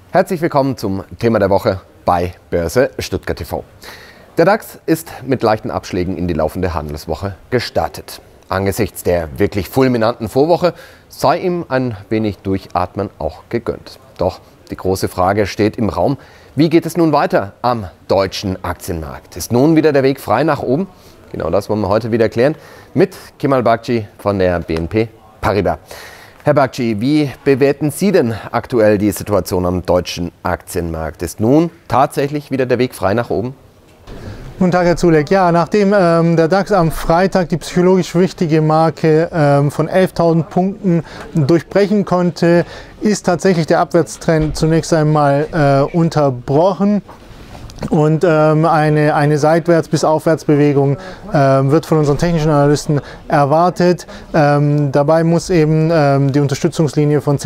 Herzlich willkommen zum Thema der Woche bei Börse Stuttgart TV. Der DAX ist mit leichten Abschlägen in die laufende Handelswoche gestartet. Angesichts der wirklich fulminanten Vorwoche sei ihm ein wenig Durchatmen auch gegönnt. Doch die große Frage steht im Raum: Wie geht es nun weiter am deutschen Aktienmarkt? Ist nun wieder der Weg frei nach oben? Genau das wollen wir heute wieder klären mit Kemal Bakci von der BNP Paribas. Herr Bakci, wie bewerten Sie denn aktuell die Situation am deutschen Aktienmarkt? Ist nun tatsächlich wieder der Weg frei nach oben? Guten Tag, Herr Zulek. Ja, nachdem der DAX am Freitag die psychologisch wichtige Marke von 11.000 Punkten durchbrechen konnte, ist tatsächlich der Abwärtstrend zunächst einmal unterbrochen. Und eine Seitwärts- bis Aufwärtsbewegung wird von unseren technischen Analysten erwartet. Dabei muss eben die Unterstützungslinie von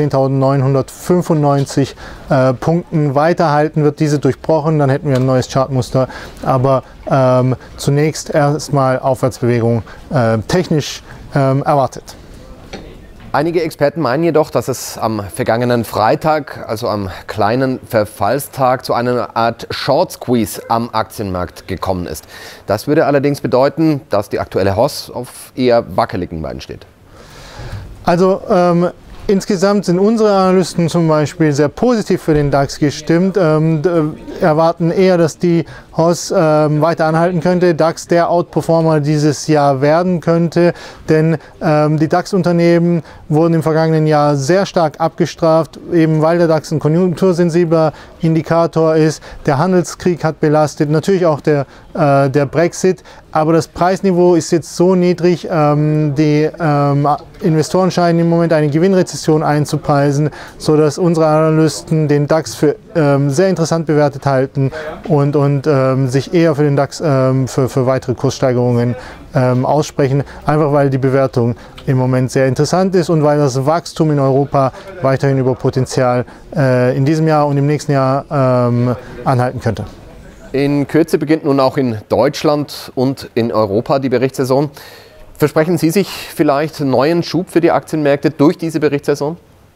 10.995 Punkten weiterhalten. Wird diese durchbrochen, dann hätten wir ein neues Chartmuster. Aber zunächst erstmal Aufwärtsbewegung technisch erwartet. Einige Experten meinen jedoch, dass es am vergangenen Freitag, also am kleinen Verfallstag, zu einer Art Short Squeeze am Aktienmarkt gekommen ist. Das würde allerdings bedeuten, dass die aktuelle HOS auf eher wackeligen Beinen steht. Also insgesamt sind unsere Analysten zum Beispiel sehr positiv für den DAX gestimmt, erwarten eher, dass die HOS weiter anhalten könnte, DAX der Outperformer dieses Jahr werden könnte, denn die DAX-Unternehmen wurden im vergangenen Jahr sehr stark abgestraft, eben weil der DAX ein konjunktursensibler Indikator ist. Der Handelskrieg hat belastet, natürlich auch der Brexit, aber das Preisniveau ist jetzt so niedrig, die Investoren scheinen im Moment eine Gewinnrezession einzupreisen, sodass unsere Analysten den DAX für sehr interessant bewertet halten und sich eher für den DAX für weitere Kurssteigerungen aussprechen, einfach weil die Bewertung im Moment sehr interessant ist und weil das Wachstum in Europa weiterhin über Potenzial in diesem Jahr und im nächsten Jahr anhalten könnte. In Kürze beginnt nun auch in Deutschland und in Europa die Berichtssaison. Versprechen Sie sich vielleicht neuen Schub für die Aktienmärkte durch diese Berichtssaison?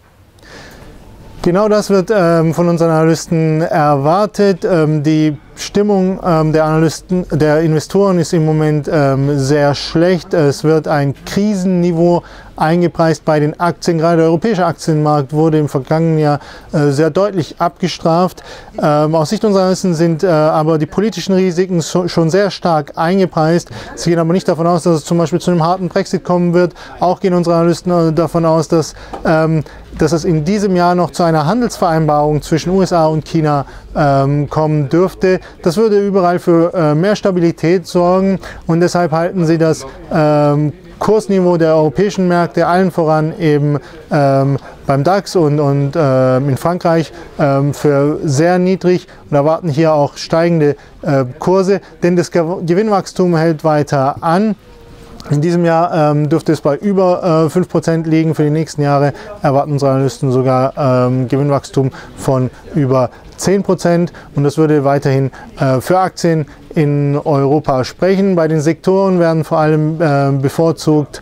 Genau das wird von unseren Analysten erwartet. Die Stimmung der Investoren ist im Moment sehr schlecht. Es wird ein Krisenniveau eingepreist bei den Aktien. Gerade der europäische Aktienmarkt wurde im vergangenen Jahr sehr deutlich abgestraft. Aus Sicht unserer Analysten sind aber die politischen Risiken schon sehr stark eingepreist. Sie gehen aber nicht davon aus, dass es zum Beispiel zu einem harten Brexit kommen wird. Auch gehen unsere Analysten davon aus, dass es in diesem Jahr noch zu einer Handelsvereinbarung zwischen USA und China kommen dürfte. Das würde überall für mehr Stabilität sorgen und deshalb halten sie das Kursniveau der europäischen Märkte, allen voran eben beim DAX und in Frankreich, für sehr niedrig und erwarten hier auch steigende Kurse, denn das Gewinnwachstum hält weiter an. In diesem Jahr dürfte es bei über 5% liegen. Für die nächsten Jahre erwarten unsere Analysten sogar Gewinnwachstum von über 10% und das würde weiterhin für Aktien in Europa sprechen. Bei den Sektoren werden vor allem bevorzugt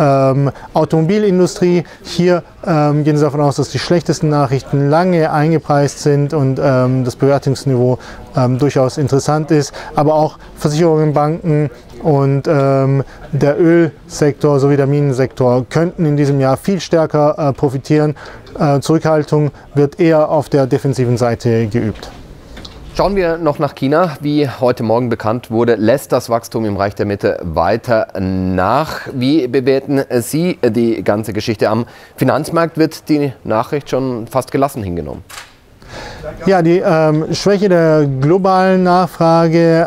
Automobilindustrie. Hier gehen Sie davon aus, dass die schlechtesten Nachrichten lange eingepreist sind und das Bewertungsniveau durchaus interessant ist, aber auch Versicherungen, Banken und der Ölsektor sowie der Minensektor könnten in diesem Jahr viel stärker profitieren. Zurückhaltung wird eher auf der defensiven Seite geübt. Schauen wir noch nach China. Wie heute Morgen bekannt wurde, lässt das Wachstum im Reich der Mitte weiter nach. Wie bewerten Sie die ganze Geschichte? Am Finanzmarkt wird die Nachricht schon fast gelassen hingenommen. Ja, die Schwäche der globalen Nachfrage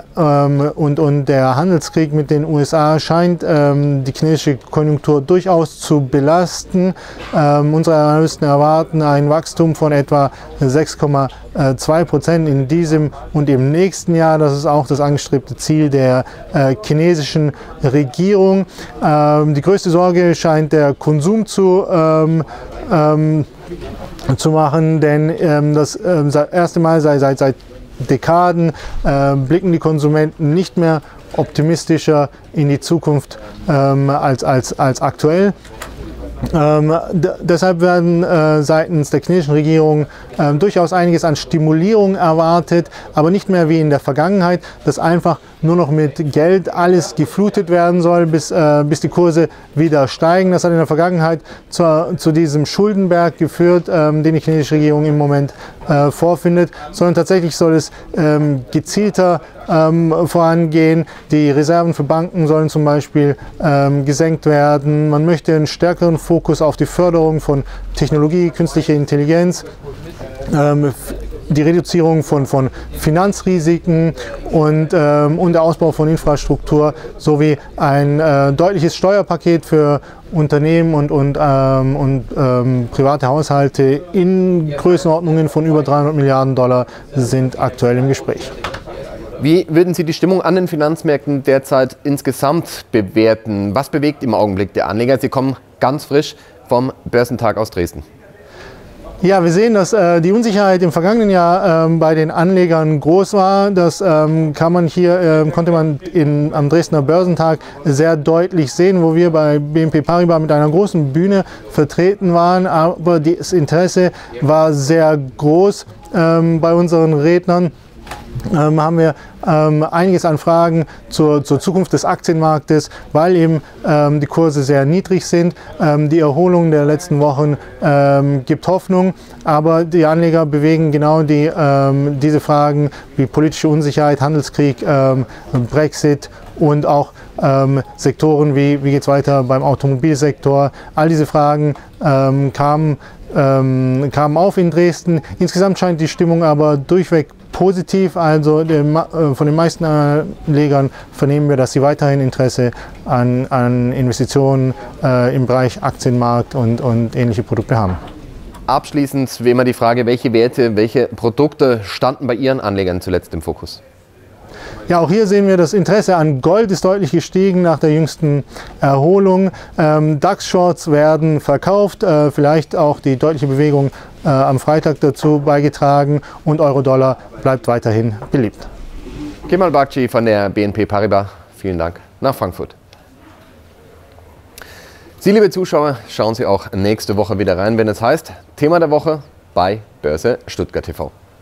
und der Handelskrieg mit den USA scheint die chinesische Konjunktur durchaus zu belasten. Unsere Analysten erwarten ein Wachstum von etwa 6,2% in diesem und im nächsten Jahr. Das ist auch das angestrebte Ziel der chinesischen Regierung. Die größte Sorge scheint der Konsum zu machen, denn das erste Mal seit Dekaden blicken die Konsumenten nicht mehr optimistischer in die Zukunft als aktuell. Deshalb werden seitens der chinesischen Regierung durchaus einiges an Stimulierung erwartet, aber nicht mehr wie in der Vergangenheit, dass einfach nur noch mit Geld alles geflutet werden soll, bis die Kurse wieder steigen. Das hat in der Vergangenheit zu diesem Schuldenberg geführt, den die chinesische Regierung im Moment vorfindet, sondern tatsächlich soll es gezielter vorangehen. Die Reserven für Banken sollen zum Beispiel gesenkt werden. Man möchte einen stärkeren Fokus auf die Förderung von Technologie, künstlicher Intelligenz, die Reduzierung von Finanzrisiken und der Ausbau von Infrastruktur sowie ein deutliches Steuerpaket für Unternehmen und private Haushalte in Größenordnungen von über 300 Milliarden Dollar sind aktuell im Gespräch. Wie würden Sie die Stimmung an den Finanzmärkten derzeit insgesamt bewerten? Was bewegt im Augenblick der Anleger? Sie kommen ganz frisch vom Börsentag aus Dresden. Ja, wir sehen, dass die Unsicherheit im vergangenen Jahr bei den Anlegern groß war. Das konnte man am Dresdner Börsentag sehr deutlich sehen, wo wir bei BNP Paribas mit einer großen Bühne vertreten waren. Aber das Interesse war sehr groß bei unseren Rednern. Haben wir einiges an Fragen zur Zukunft des Aktienmarktes, weil eben die Kurse sehr niedrig sind. Die Erholung der letzten Wochen gibt Hoffnung, aber die Anleger bewegen genau diese Fragen wie politische Unsicherheit, Handelskrieg, Brexit und auch Sektoren wie geht es weiter beim Automobilsektor. All diese Fragen kamen auf in Dresden. Insgesamt scheint die Stimmung aber durchweg positiv, also von den meisten Anlegern vernehmen wir, dass sie weiterhin Interesse an Investitionen im Bereich Aktienmarkt und ähnliche Produkte haben. Abschließend wie immer die Frage, welche Werte, welche Produkte standen bei Ihren Anlegern zuletzt im Fokus? Ja, auch hier sehen wir, das Interesse an Gold ist deutlich gestiegen nach der jüngsten Erholung. DAX-Shorts werden verkauft, vielleicht auch die deutliche Bewegung am Freitag dazu beigetragen und Euro-Dollar bleibt weiterhin beliebt. Kemal Bakci von der BNP Paribas, vielen Dank nach Frankfurt. Sie, liebe Zuschauer, schauen Sie auch nächste Woche wieder rein, wenn es heißt Thema der Woche bei Börse Stuttgart TV.